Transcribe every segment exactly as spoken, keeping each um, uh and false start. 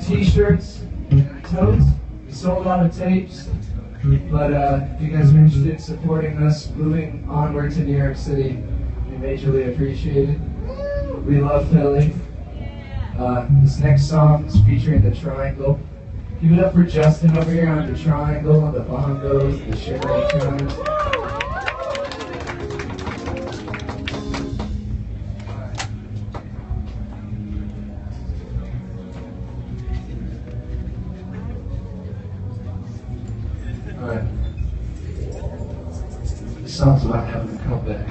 t-shirts and totes. We sold a lot of tapes. But uh, if you guys are interested in supporting us moving onward to New York City, we majorly appreciate it. We love Philly. Uh, this next song is featuring the Triangle. Give it up for Justin over here on the Triangle, on the bongos, the sherry chimes. Alright. This song's about having a comeback.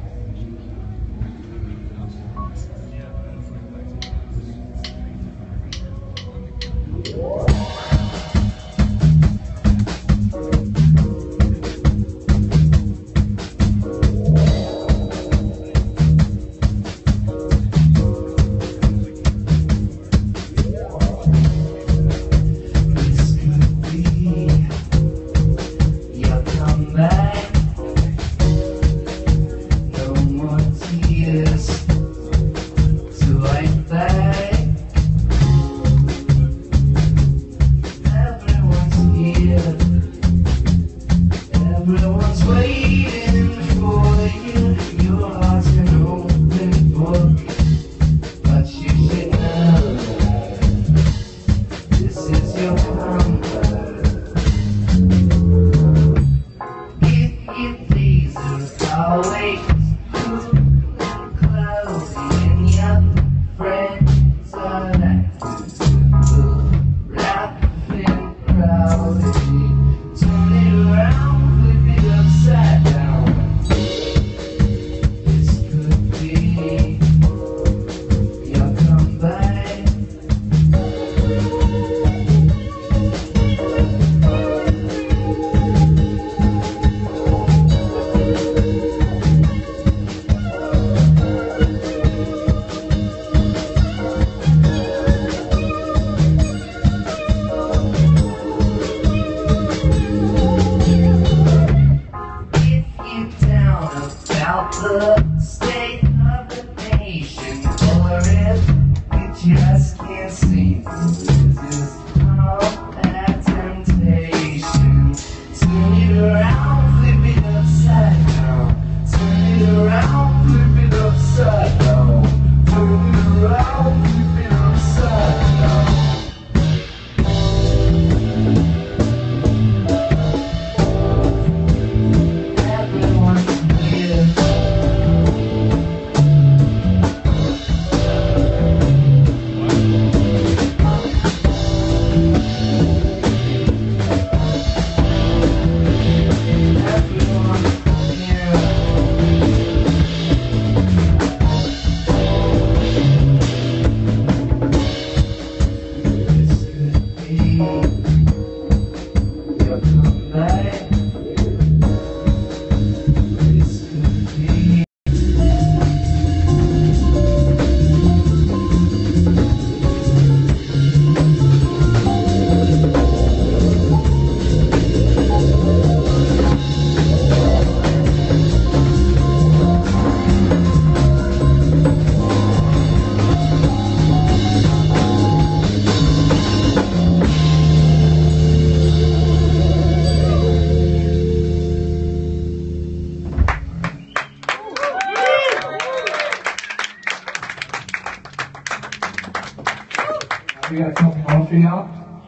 We got a couple more for y'all.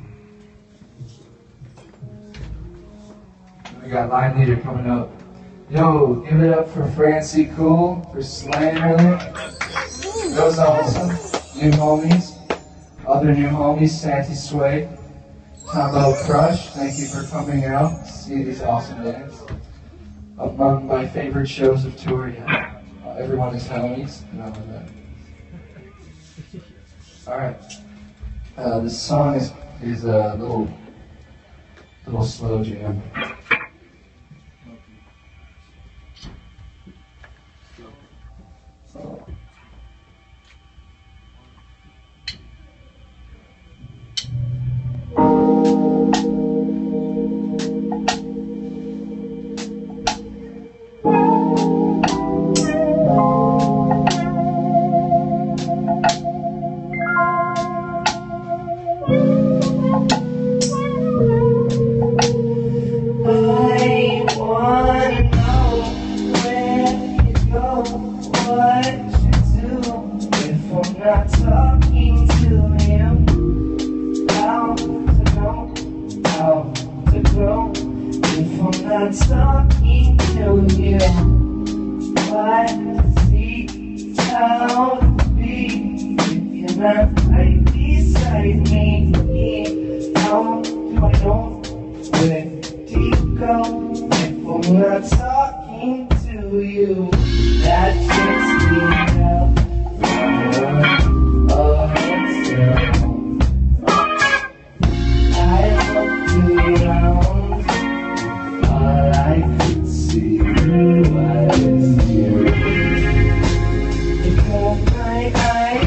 We got line leader coming up. Yo, give it up for Francie Cool for slaying earlier. That was awesome. New homies. Other new homies, Santi Sway, Combo Crush. Thank you for coming out. See these awesome bands. Among my favorite shows of tour, yeah. Uh, everyone is homies. And I love that. All right. Uh, this song is is a little little slow jam. not talking to you. What see how to be if you're not right beside me? How do I know where do you go if I'm not talking to you? That takes me out of myself. I looked around, all I could see was you. You caught my eye,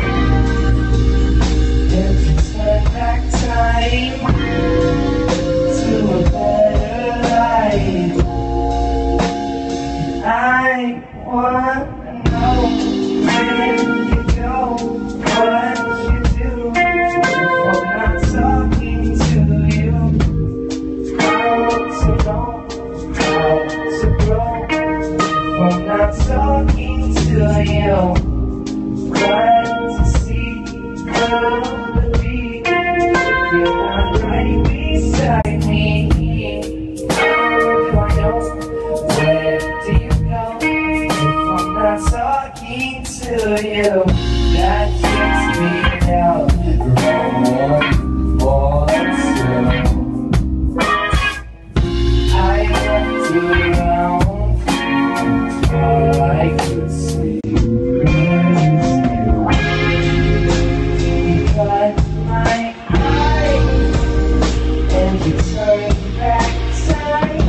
and you turned back time to a better life. I wanna know where you go, what you do. I'm not talking to you. How to know, how to grow. I'm not talking to you. What to see, how to be. You're not right beside me. How do I know? Where do you go if I'm not talking to you? That takes me out wrong for myself. I looked around, all I could see was you. You caught my eye, and you turned back time.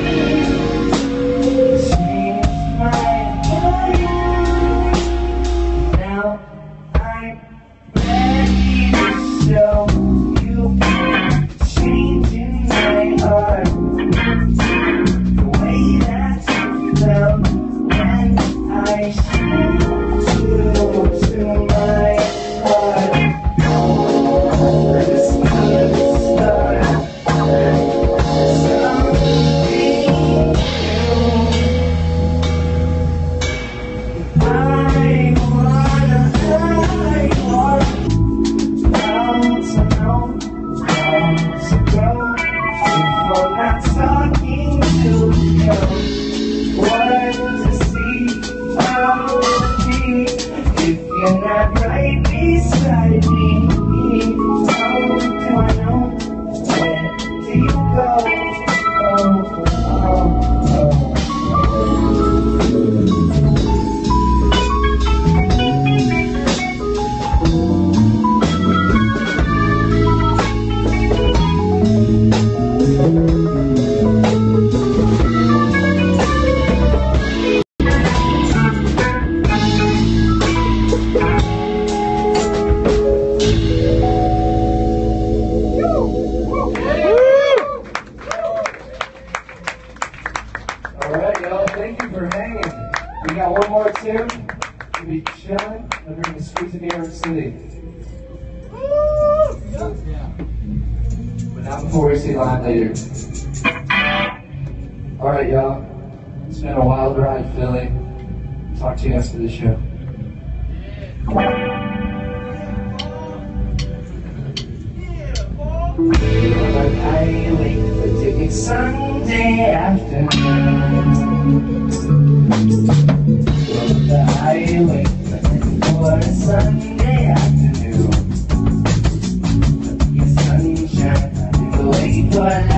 Changed my life. Now I'm ready to show you, changing my heart. The way that you felt when I showed you to my heart. This could start something new. I wanna, I want how to know, how to grow. If I'm not talking to you, what to see, how to be. If you're not right beside me, how do I know? Where do you go? Oh, oh, oh. Alright, y'all, thank you for hanging. We got one more tune. We'll be chilling. Then we're going to squeeze in New York City. But not before we see live later. Alright, y'all. It's been a wild ride, Philly. Talk to you after the show. I wait for tickets Sunday afternoon. From the highway for a Sunday afternoon. Your sunshine, the way you are.